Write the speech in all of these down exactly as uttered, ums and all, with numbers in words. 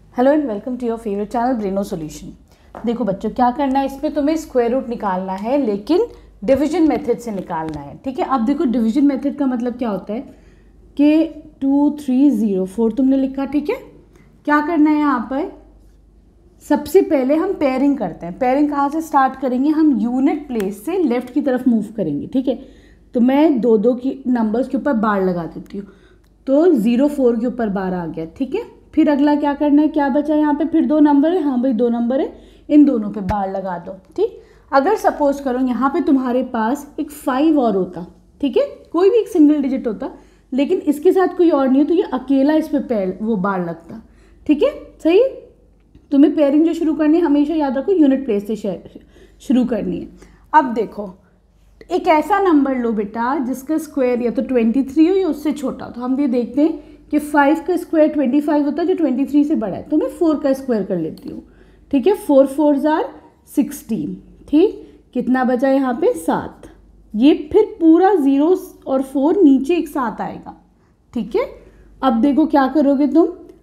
Hello and welcome to your favourite channel Braino solution. देखो बच्चों, क्या करना है, इसमें तुम्हें स्क्वायर रूट निकालना है, लेकिन डिवीजन मेथड से निकालना है। ठीक है, अब देखो डिवीजन मेथड का मतलब क्या होता है कि टू थ्री ज़ीरो फोर तुमने लिखा। ठीक है, क्या करना है यहाँ पर, सबसे पहले हम पेयरिंग करते हैं। पेयरिंग कहाँ से स्टार्ट करेंगे, हम यूनिट प्लेस से लेफ्ट की तरफ मूव करेंगे। ठीक है, तो मैं दो दो की नंबर्स के ऊपर बार लगा देती हूँ, तो ज़ीरो फोर के ऊपर बार आ गया। ठीक है, फिर अगला क्या करना है, क्या बचा यहाँ पे, फिर दो नंबर है, हाँ भाई दो नंबर है, इन दोनों पे बार लगा दो। ठीक, अगर सपोज करो यहाँ पे तुम्हारे पास एक फाइव और होता, ठीक है, कोई भी एक सिंगल डिजिट होता, लेकिन इसके साथ कोई और नहीं है, तो ये अकेला इस पे पैर वो बार लगता। ठीक है, सही। तुम्हें पेयरिंग जो शुरू करनी है, हमेशा याद रखो यूनिट प्लेस से शुरू करनी है। अब देखो, एक ऐसा नंबर लो बेटा जिसका स्क्वायर या तो ट्वेंटी थ्री हो या उससे छोटा। तो हम ये देखते हैं कि फाइव का स्क्वायर ट्वेंटी फाइव होता है, जो ट्वेंटी थ्री से बड़ा है, तो मैं फोर का स्क्वायर कर लेती हूँ। ठीक है, फोर फोर जार सिक्सटीन। ठीक, कितना बचा यहाँ पे, सात। ये फिर पूरा ज़ीरो और फोर नीचे एक साथ आएगा। ठीक है, अब देखो क्या करोगे तुम,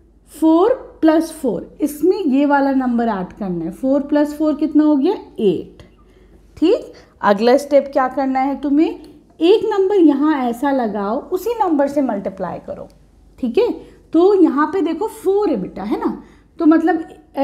फोर प्लस फोर, इसमें ये वाला नंबर ऐड करना है। फोर प्लस फोर कितना हो गया, एट। ठीक, अगला स्टेप क्या करना है तुम्हें, एक नंबर यहाँ ऐसा लगाओ, उसी नंबर से मल्टीप्लाई करो। ठीक है, तो यहाँ पे देखो फोर है बेटा, है ना, तो मतलब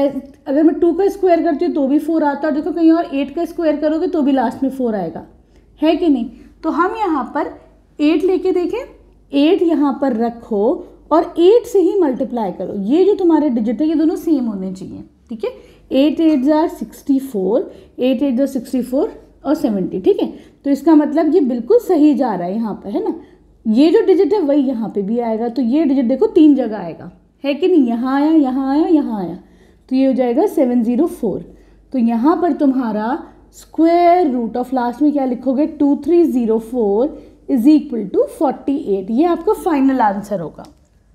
अगर मैं टू का स्क्वायर करती हूँ तो भी फोर आता है। देखो कहीं और एट का स्क्वायर करोगे तो भी लास्ट में फोर आएगा, है कि नहीं। तो हम यहाँ पर एट लेके देखें, एट यहाँ पर रखो और एट से ही मल्टीप्लाई करो। ये जो तुम्हारे डिजिट है ये दोनों सेम होने चाहिए। ठीक है, एट एट जार सिक्सटी फोर, एट एट जार सिक्सटी फोर और सेवेंटी। ठीक है, तो इसका मतलब ये बिल्कुल सही जा रहा है यहाँ पर, है ना। ये जो डिजिट है वही यहाँ पे भी आएगा, तो ये डिजिट देखो तीन जगह आएगा, है कि नहीं, यहाँ आया, यहाँ आया, यहाँ आया, तो ये हो जाएगा सेवन ज़ीरो फोर। तो यहाँ पर तुम्हारा स्क्वायर रूट ऑफ लास्ट में क्या लिखोगे, two three zero four is equal to forty eight. ये आपका फाइनल आंसर होगा।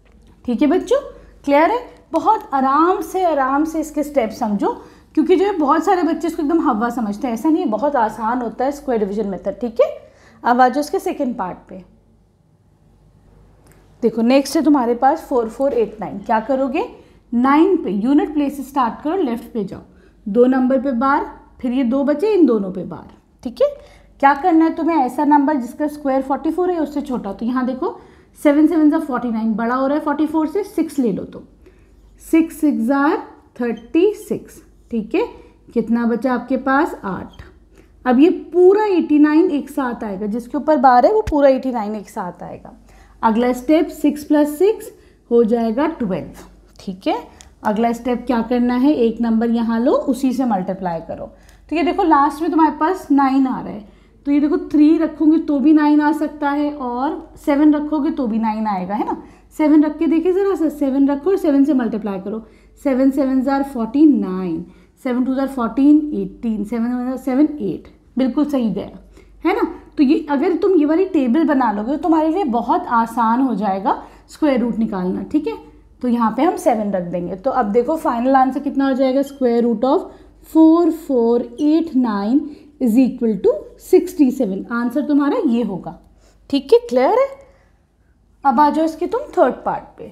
ठीक है बच्चों, क्लियर है। बहुत आराम से आराम से इसके स्टेप समझो, क्योंकि जो है बहुत सारे बच्चे इसको एकदम हवा समझते हैं, ऐसा नहीं है, बहुत आसान होता है स्क्वायर डिवीजन मेथड। ठीक है, अब आ जाओ इसके सेकेंड पार्ट पे। देखो नेक्स्ट है तुम्हारे पास फोर फोर एट नाइन। क्या करोगे, नाइन पे यूनिट प्लेस से स्टार्ट करो, लेफ्ट पे जाओ, दो नंबर पे बार, फिर ये दो बचे, इन दोनों पे बार। ठीक है, क्या करना है तुम्हें, ऐसा नंबर जिसका स्क्वायर फोर्टी फोर है उससे छोटा। तो यहाँ देखो सेवन सेवन ज़ा फोर्टी नाइन, बड़ा हो रहा है फोर्टी फोर से, सिक्स ले लो, तो सिक्स सिक्स ज़ार थर्टी सिक्स। ठीक है, कितना बचा आपके पास, आठ। अब ये पूरा एटी नाइन एक साथ आएगा, जिसके ऊपर बार है वो पूरा एटी नाइन एक साथ आएगा। अगला स्टेप सिक्स प्लस सिक्स हो जाएगा ट्वेल्व। ठीक है, अगला स्टेप क्या करना है, एक नंबर यहाँ लो, उसी से मल्टीप्लाई करो। तो ये देखो लास्ट में तुम्हारे पास नाइन आ रहा है, तो ये देखो थ्री रखोगे तो भी नाइन आ सकता है, और सेवन रखोगे तो भी नाइन आएगा, है ना। सेवन रख के देखिए ज़रा सा, सेवन रखो और सेवन से मल्टीप्लाई करो। सेवन सेवन ज़ार फोर्टी नाइन, सेवन टू ज़ार fourteen, eighteen, seven seven eight, बिल्कुल सही गया, है ना। तो ये अगर तुम ये वाली टेबल बना लोगे तो तुम्हारे लिए बहुत आसान हो जाएगा स्क्वायर रूट निकालना। ठीक है, तो यहाँ पे हम सेवन रख देंगे। तो अब देखो फाइनल आंसर कितना हो जाएगा, square root of four four eight nine is equal to sixty seven. Answer तुम्हारा ये होगा। ठीक है, क्लियर है। अब आ जाओ इसके तुम थर्ड पार्ट पे।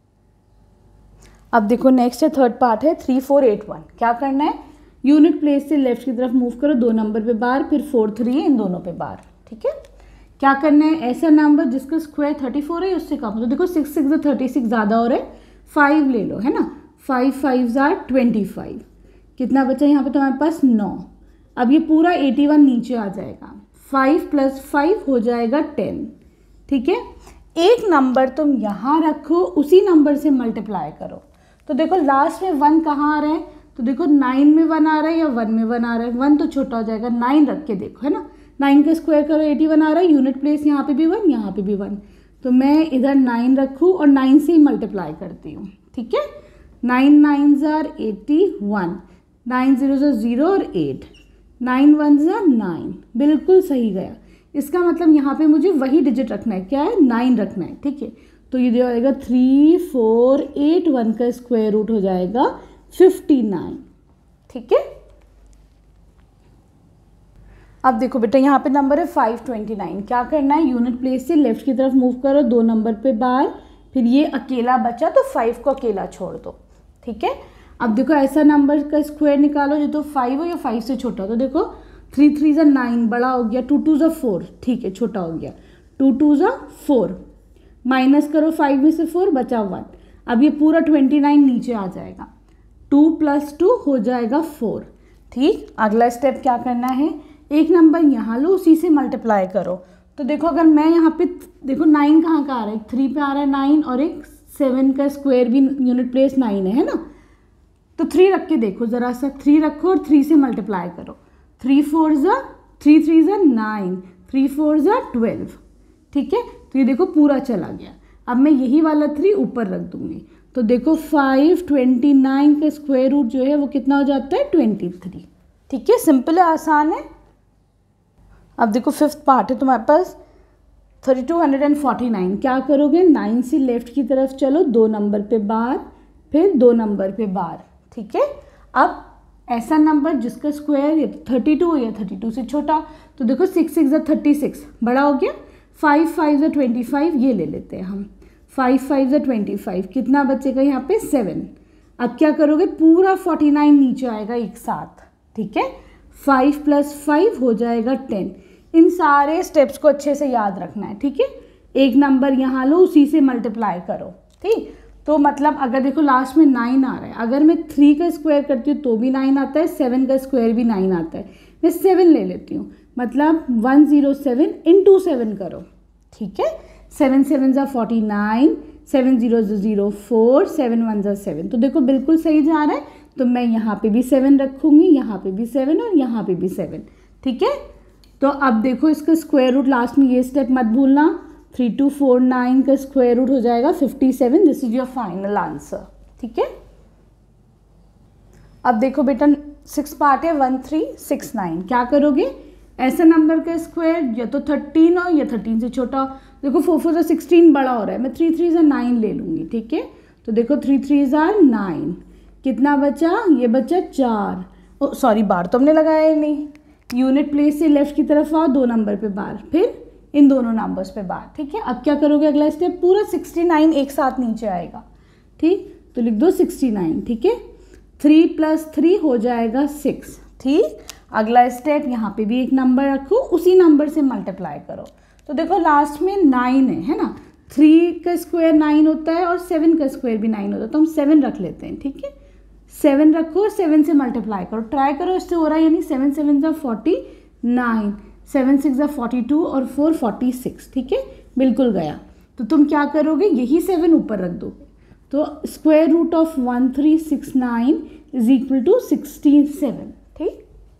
अब देखो नेक्स्ट है थर्ड पार्ट है थ्री फोर एट वन। क्या करना है, यूनिट प्लेस से लेफ्ट की तरफ मूव करो, दो नंबर पे बार, फिर फोर थ्री है, इन दोनों पे बार। ठीक है, क्या करना है, ऐसा नंबर जिसका स्क्वायर थर्टी फोर है उससे कम। तो देखो सिक्स सिक्स थर्टी सिक्स ज़्यादा हो रहा है, फाइव ले लो, है ना, फाइव फाइव ज़ार ट्वेंटी फाइव। कितना बचा यहाँ पे तुम्हारे पास, नौ। अब ये पूरा एटी वन नीचे आ जाएगा, फाइव प्लस फाइव हो जाएगा टेन। ठीक है, एक नंबर तुम यहाँ रखो, उसी नंबर से मल्टीप्लाई करो। तो देखो लास्ट में वन कहाँ आ रहा है, तो देखो नाइन में वन आ रहा है या वन में वन आ रहा है, वन तो छोटा हो जाएगा, नाइन रख के देखो, है ना, नाइन का स्क्वायर करो, एटी वन आ रहा है, यूनिट प्लेस यहाँ पे भी वन, यहाँ पे भी वन, तो मैं इधर नाइन रखूँ और नाइन से ही मल्टीप्लाई करती हूँ। ठीक है, नाइन नाइन ज़ार एटी वन, नाइन ज़ीरो ज़ार ज़ीरो और एट, नाइन वन ज़ार नाइन, बिल्कुल सही गया। इसका मतलब यहाँ पे मुझे वही डिजिट रखना है, क्या है, नाइन रखना है। ठीक है, तो ये जाएगा थ्री फोर एट वन का स्क्वायर रूट हो जाएगा फिफ्टी नाइन। ठीक है, अब देखो बेटा यहाँ पे नंबर है फाइव ट्वेंटी नाइन। क्या करना है, यूनिट प्लेस से लेफ्ट की तरफ मूव करो, दो नंबर पे बार, फिर ये अकेला बचा तो फाइव को अकेला छोड़ दो। ठीक है। अब देखो ऐसा नंबर का स्क्वायर निकालो जो तो फाइव हो या फाइव से छोटा हो। तो देखो थ्री थ्री ज़ा नाइन बड़ा हो गया, टू टू ज़ा फोर, ठीक है, छोटा हो गया, टू टू ज़ा फोर, माइनस करो फाइव में से फोर, बचा वन। अब ये पूरा ट्वेंटी नाइन नीचे आ जाएगा, टू प्लस टू हो जाएगा फोर। ठीक, अगला स्टेप क्या करना है, एक नंबर यहाँ लो, उसी से मल्टीप्लाई करो। तो देखो अगर मैं यहाँ पे देखो नाइन कहाँ का आ रहा है, थ्री पे आ रहा है नाइन, और एक सेवन का स्क्वायर भी यूनिट प्लेस नाइन है, है ना। तो थ्री रख के देखो ज़रा सा, थ्री रखो और थ्री से मल्टीप्लाई करो, थ्री फोर ज़ा थ्री थ्री ज़ा नाइन, थ्री फोर ज़ा ट्वेल्व, ठीक है। तो ये देखो पूरा चला गया। अब मैं यही वाला थ्री ऊपर रख दूंगी, तो देखो फाइव ट्वेंटी नाइन का स्क्वायर रूट जो है वो कितना हो जाता है, ट्वेंटी थ्री। ठीक है, सिंपल है, आसान है। अब देखो फिफ्थ पार्ट है तुम्हारे पास, thirty two hundred and forty nine. क्या करोगे, नाइन से लेफ्ट की तरफ चलो, दो नंबर पे बार, फिर दो नंबर पे बार, ठीक है। अब ऐसा नंबर जिसका स्क्वायर या थर्टी टू या थर्टी टू से छोटा, तो देखो सिक्स सिक्स ज़ा थर्टी सिक्स बड़ा हो गया, फाइव फाइव ज़ा ट्वेंटी फाइव, ये ले लेते हैं हम, फाइव फाइव ज़ा ट्वेंटी फाइव, कितना बचेगा यहाँ पे, सेवन। अब क्या करोगे, पूरा फोर्टी नाइन नीचे आएगा एक साथ, ठीक है। फाइव प्लस फाइव हो जाएगा टेन। इन सारे स्टेप्स को अच्छे से याद रखना है, ठीक है। एक नंबर यहाँ लो, उसी से मल्टीप्लाई करो, ठीक। तो मतलब अगर देखो लास्ट में नाइन आ रहा है, अगर मैं थ्री का स्क्वायर करती हूँ तो भी नाइन आता है, सेवन का स्क्वायर भी नाइन आता है, मैं सेवन ले लेती हूँ, मतलब one zero seven into seven करो, ठीक है। सेवन सेवन ज़ा forty nine, seven zero zero four, seven one ज़ा सेवन। तो देखो बिल्कुल सही जा रहा है। तो मैं यहाँ पे भी सेवन रखूँगी, यहाँ पे भी सेवन और यहाँ पे भी सेवन, ठीक है। तो अब देखो इसका स्क्वायर रूट, लास्ट में ये स्टेप मत भूलना, थ्री टू फोर नाइन का स्क्वायर रूट हो जाएगा fifty seven. This is your final answer, ठीक है। अब देखो बेटा सिक्स पार्ट है, वन थ्री सिक्स नाइन। क्या करोगे, ऐसा नंबर का स्क्वायर या तो थर्टीन हो या थर्टीन से छोटा हो। देखो फोर फोर ज़ा सिक्सटीन बड़ा हो रहा है, मैं थ्री थ्री ज़ा नाइन ले लूँगी, ठीक है। तो देखो थ्री थ्री ज़ा नाइन, कितना बचा, ये बचा चार, ओ सॉरी बार तो हमने लगाया ही नहीं। यूनिट प्लेस से लेफ्ट की तरफ आओ, दो नंबर पे बार, फिर इन दोनों नंबर्स पे बार, ठीक है। अब क्या करोगे, अगला स्टेप, पूरा सिक्सटी नाइन एक साथ नीचे आएगा, ठीक। तो लिख दो सिक्सटी नाइन, ठीक है। थ्री प्लस थ्री हो जाएगा सिक्स, ठीक। अगला स्टेप, यहाँ पे भी एक नंबर रखो, उसी नंबर से मल्टीप्लाई करो। तो देखो लास्ट में नाइन है है ना, थ्री का स्क्वायर नाइन होता है और सेवन का स्क्वायर भी नाइन होता है, तो हम सेवन रख लेते हैं, ठीक है। सेवन रखो और सेवन से मल्टीप्लाई करो, ट्राई करो इससे हो रहा है, यानी सेवन सेवन ज़ा फोर्टी नाइन, सेवन सिक्स ज़ा फोर्टी टू और फोर फोर्टी सिक्स, ठीक है, बिल्कुल गया। तो तुम क्या करोगे, यही सेवन ऊपर रख दोगे। तो square root of one three six nine is equal to sixty seven, ठीक।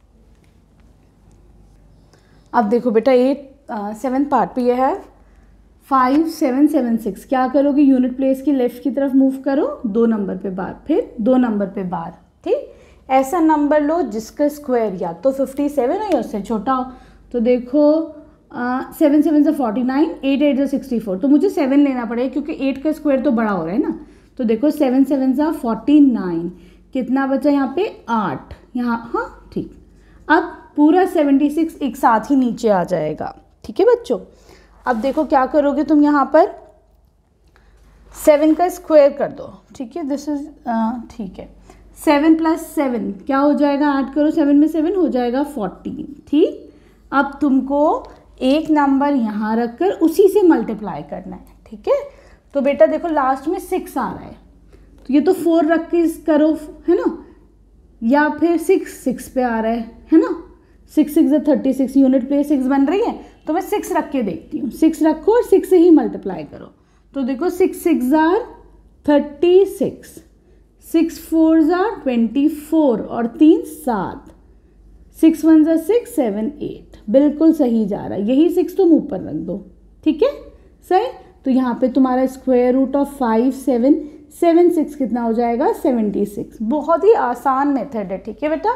अब देखो बेटा एट सेवन पार्ट पे ये है, फाइव सेवन सेवन सिक्स। क्या करोगे, यूनिट प्लेस की लेफ्ट की तरफ मूव करो, दो नंबर पे बार, फिर दो नंबर पे बार, ठीक। ऐसा नंबर लो जिसका स्क्वायर या तो फिफ्टी सेवन हो या उससे छोटा हो। तो देखो सेवन सेवन ज़ा फोर्टी नाइन, एट एट ज़ा सिक्सटी फोर, तो मुझे सेवन लेना पड़ेगा क्योंकि एट का स्क्वायर तो बड़ा हो रहा है ना। तो देखो सेवन सेवन ज़ा फोर्टी नाइन, कितना बचा यहाँ पे, आठ, यहाँ, हाँ ठीक। अब पूरा सेवेंटी सिक्स एक साथ ही नीचे आ जाएगा, ठीक है बच्चों। अब देखो क्या करोगे तुम, यहाँ पर सेवन का स्क्वायर कर दो, ठीक है, दिस इज ठीक है। सेवन प्लस सेवन क्या हो जाएगा, ऐड करो, सेवन में सेवन हो जाएगा फोर्टीन, ठीक। अब तुमको एक नंबर यहाँ रखकर उसी से मल्टीप्लाई करना है, ठीक है। तो बेटा देखो लास्ट में सिक्स आ रहा है, तो ये तो फोर रख के करो, है ना, या फिर सिक्स, सिक्स पे आ रहा है है ना, six six thirty six, unit place six बन रही है, तो मैं सिक्स रख के देखती हूँ, सिक्स रखो और सिक्स से ही मल्टीप्लाई करो। तो देखो सिक्स सिक्स ज़ार थर्टी सिक्स, सिक्स फोर ज़ार ट्वेंटी फोर और तीन सात, सिक्स वन ज़ार सिक्स, सेवन एट, बिल्कुल सही जा रहा है। यही सिक्स तुम ऊपर रख दो, ठीक है, सही। तो यहाँ पे तुम्हारा square root of five seven seven six कितना हो जाएगा, सेवेंटी सिक्स। बहुत ही आसान मेथड है, ठीक है बेटा।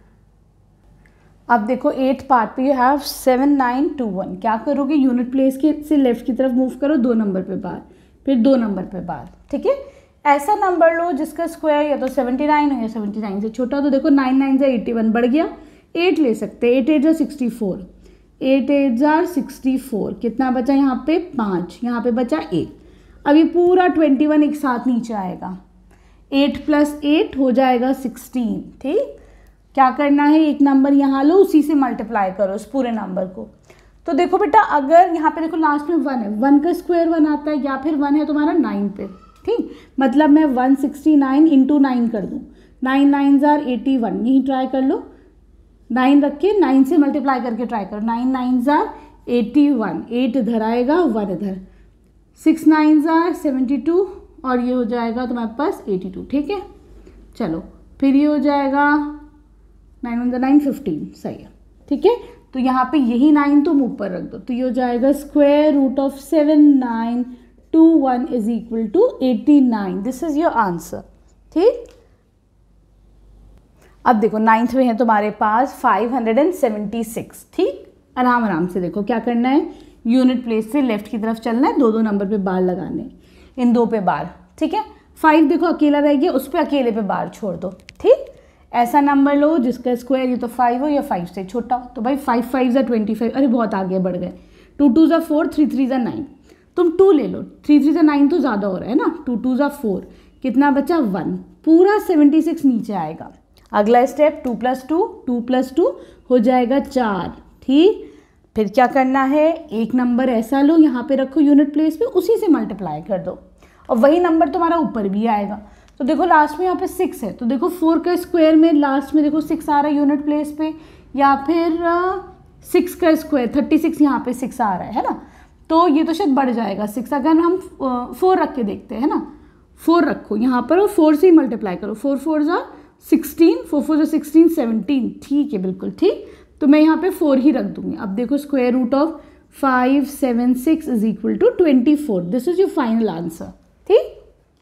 अब देखो एट पार्ट पे you have seven nine two one. क्या करोगे, यूनिट प्लेस के से लेफ्ट की तरफ मूव करो, दो नंबर पे बार, फिर दो नंबर पे बार, ठीक है। ऐसा नंबर लो जिसका स्क्वायर या तो सेवेंटी नाइन हो या सेवेंटी नाइन से छोटा। तो देखो नाइन नाइन ज़ा एट्टी वन बढ़ गया, एट ले सकते हैं, एट एट ज़ा सिक्सटी फोर, एट एट ज़ा सिक्सटी फोर, कितना बचा यहाँ पे, पाँच, यहाँ पे बचा एक। अब ये पूरा ट्वेंटी वन एक साथ नीचे आएगा, एट प्लस एट हो जाएगा सिक्सटीन। ठीक, क्या करना है, एक नंबर यहाँ लो, उसी से मल्टीप्लाई करो उस पूरे नंबर को। तो देखो बेटा, अगर यहाँ पे देखो लास्ट में वन है, वन का स्क्वायर वन आता है, या फिर वन है तुम्हारा नाइन पे। ठीक, मतलब मैं one sixty nine into nine कर दूँ, नाइन नाइन जार एटी वन, यही ट्राई कर लो, नाइन रख के नाइन से मल्टीप्लाई करके ट्राई करो, नाइन नाइन जार एटी वन, एट इधर आएगा, वन इधर, सिक्स नाइन जार सेवेंटी टू, और ये हो जाएगा तुम्हारे पास एटी टू। ठीक है, चलो फिर ये हो जाएगा नाइन वन जार नाइन, फिफ्टीन, सही है। ठीक है, तो यहाँ पे यही नाइन तुम ऊपर रख दो, तो ये हो जाएगा square root of seven nine two one is equal to eighty nine. This is your answer. ठीक, अब देखो नाइन्थ में है तुम्हारे पास फाइव हंड्रेड सेवेंटी सिक्स। ठीक, आराम आराम से देखो क्या करना है, यूनिट प्लेस से लेफ्ट की तरफ चलना है, दो दो नंबर पे बार लगाने, इन दो पे बार। ठीक है, फाइव देखो अकेला रह गया, उस पर अकेले पे बार छोड़ दो। ठीक, ऐसा नंबर लो जिसका स्क्वायर ये तो फाइव हो या फाइव से छोटा हो। तो भाई फाइव फाइव ज़ा ट्वेंटी फाइव, अरे बहुत आगे बढ़ गए, टू टू ज़ा फोर, थ्री थ्री ज़ा नाइन, तुम टू ले लो, थ्री थ्री ज़ा नाइन तो ज़्यादा हो रहा है ना, टू टू ज़ा फोर, कितना बचा वन, पूरा सेवेंटी सिक्स नीचे आएगा। अगला step two plus two, two plus two हो जाएगा चार। ठीक, फिर क्या करना है, एक नंबर ऐसा लो यहाँ पे रखो यूनिट प्लेस पे, उसी से मल्टीप्लाई कर दो, और वही नंबर तुम्हारा ऊपर भी आएगा। तो देखो लास्ट में यहाँ पे सिक्स है, तो देखो फोर का स्क्वायर में लास्ट में देखो सिक्स आ रहा है यूनिट प्लेस पे, या फिर सिक्स का स्क्वायर थर्टी सिक्स, यहाँ पे सिक्स आ रहा है है ना, तो ये तो शायद बढ़ जाएगा सिक्स। अगर हम फोर रख के देखते हैं ना, फोर रखो यहाँ पर और फोर से ही मल्टीप्लाई करो, फोर फोर ज़ा सिक्सटीन, फोर फोर ज़ा सिक्सटीन, सेवनटीन। ठीक है, बिल्कुल ठीक, तो मैं यहाँ पे फोर ही रख दूंगी। अब देखो square root of five seven six is equal to twenty four. This is your final answer. ठीक,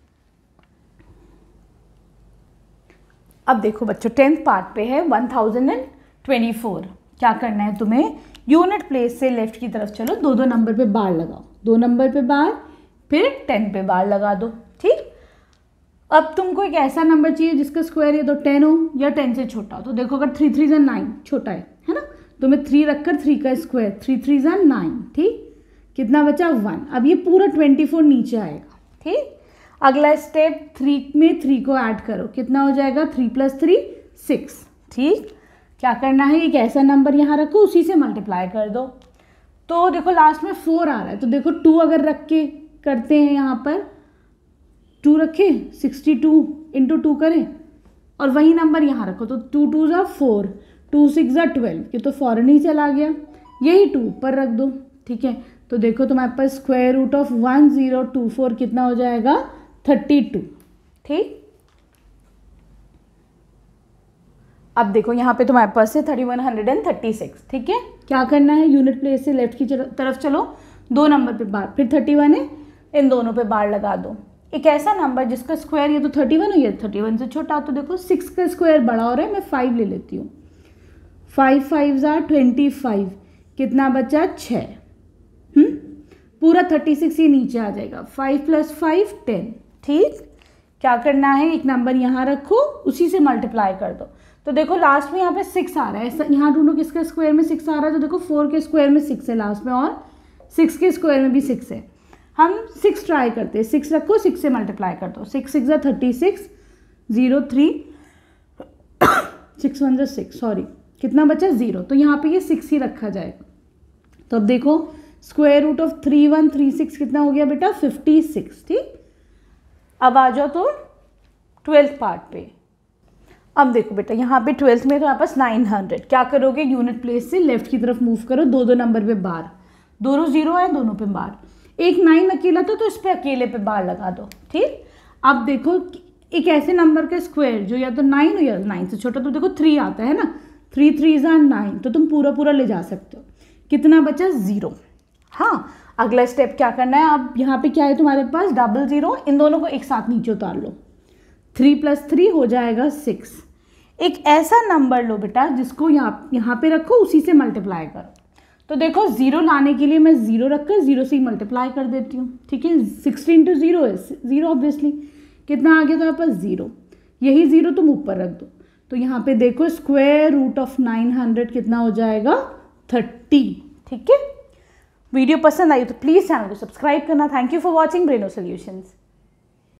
अब देखो बच्चों टेंथ पार्ट पे है वन थाउजेंड ट्वेंटी फोर। क्या करना है तुम्हें, यूनिट प्लेस से लेफ्ट की तरफ चलो, दो दो नंबर पे बार लगाओ, दो नंबर पे बार, फिर टेन पे बार लगा दो। ठीक, अब तुमको एक ऐसा नंबर चाहिए जिसका स्क्वायर या तो टेन हो या टेन से छोटा हो। तो देखो अगर थ्री थ्री ज़ा नाइन छोटा है है ना, तो मैं थ्री रखकर थ्री का स्क्वायर, थ्री थ्री ज़ा नाइन। ठीक, कितना बचा वन, अब ये पूरा ट्वेंटी फोर नीचे आएगा। ठीक, अगला स्टेप थ्री में थ्री को ऐड करो, कितना हो जाएगा, थ्री प्लस थ्री सिक्स। ठीक, क्या करना है, एक ऐसा नंबर यहाँ रखो, उसी से मल्टीप्लाई कर दो। तो देखो लास्ट में फोर आ रहा है, तो देखो टू अगर रख के करते हैं, यहाँ पर टू रखे, सिक्सटी टू इंटू टू करें, और वही नंबर यहाँ रखो, तो टू टू ज़ा फोर, टू सिक्स ज़ा ट्वेल्व, ये तो फॉरन ही चला गया, यही टू ऊपर रख दो। ठीक है, तो देखो तुम्हारे पास square root of one zero two four कितना हो जाएगा, थर्टी टू। ठीक, अब देखो यहाँ पे तुम्हारे पास है thirty one hundred and thirty six. ठीक है, क्या करना है, यूनिट प्लेस से लेफ्ट की तरफ चलो, दो नंबर पे बार, फिर थर्टी वन है, इन दोनों पे बार लगा दो। एक ऐसा नंबर जिसका स्क्वायर ये तो थर्टी वन हो या थर्टी वन से छोटा, तो देखो सिक्स का स्क्वायर बड़ा हो रहा है, मैं फाइव ले लेती हूँ, फाइव फाइव ज़ा ट्वेंटी फाइव, कितना बचा छः, हम्म पूरा थर्टी सिक्स ही नीचे आ जाएगा, फाइव प्लस फाइव टेन। ठीक, क्या करना है, एक नंबर यहाँ रखो, उसी से मल्टीप्लाई कर दो। तो देखो लास्ट में यहाँ पे सिक्स आ रहा है, ऐसा यहाँ ढूंढो किसका स्क्वायर में सिक्स आ रहा है, तो देखो फोर के स्क्वायर में सिक्स है लास्ट में, और सिक्स के स्क्वायर में भी सिक्स है। हम सिक्स ट्राई करते हैं, सिक्स रखो, सिक्स से मल्टीप्लाई कर दो, सिक्स सिक्स ज़ा thirty six, zero three, six one ज़ा सिक्स, सॉरी कितना बचा ज़ीरो, तो यहाँ पे ये सिक्स ही रखा जाएगा। तो अब देखो square root of three one three six कितना हो गया बेटा, फिफ्टी सिक्स। ठीक, अब आ जाओ तो ट्वेल्थ पार्ट पे। अब देखो बेटा यहाँ पे ट्वेल्थ में तो यहाँ पास नाइन हंड्रेड, क्या करोगे, यूनिट प्लेस से लेफ्ट की तरफ मूव करो, दो दो नंबर पे बार, दोनों जीरो है, दोनों पे बार, एक नाइन अकेला था तो इस पे अकेले पे बार लगा दो। ठीक, अब देखो एक ऐसे नंबर का स्क्वायर जो या तो नाइन हो या नाइन से छोटा, तो देखो थ्री आता है ना, थ्री थ्री ज़ा नाइन, तो तुम पूरा पूरा ले जा सकते हो, कितना बचा, ज़ीरो। हाँ, अगला स्टेप क्या करना है, अब यहाँ पे क्या है तुम्हारे पास, डबल ज़ीरो, इन दोनों को एक साथ नीचे उतार लो, थ्री प्लस थ्री हो जाएगा सिक्स। एक ऐसा नंबर लो बेटा जिसको यहाँ यहाँ पे रखो, उसी से मल्टीप्लाई करो। तो देखो जीरो लाने के लिए मैं जीरो रखकर जीरो से ही मल्टीप्लाई कर देती हूँ। ठीक है, सिक्सटीन टू जीरो है, जीरो ऑब्वियसली, कितना आ गया तो यहाँ पर जीरो, यही जीरो तुम ऊपर रख दो। तो यहाँ पे देखो square root of nine hundred कितना हो जाएगा, थर्टी। ठीक है, वीडियो पसंद आई तो प्लीज़ चैनल को सब्सक्राइब करना। Thank you for watching Braino solutions.